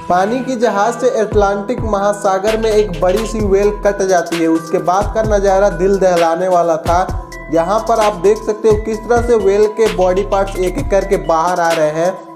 पानी की जहाज से अटलांटिक महासागर में एक बड़ी सी व्हेल कट जाती है। उसके बाद का नज़ारा दिल दहलाने वाला था। यहाँ पर आप देख सकते हो किस तरह से व्हेल के बॉडी पार्ट्स एक एक करके बाहर आ रहे हैं।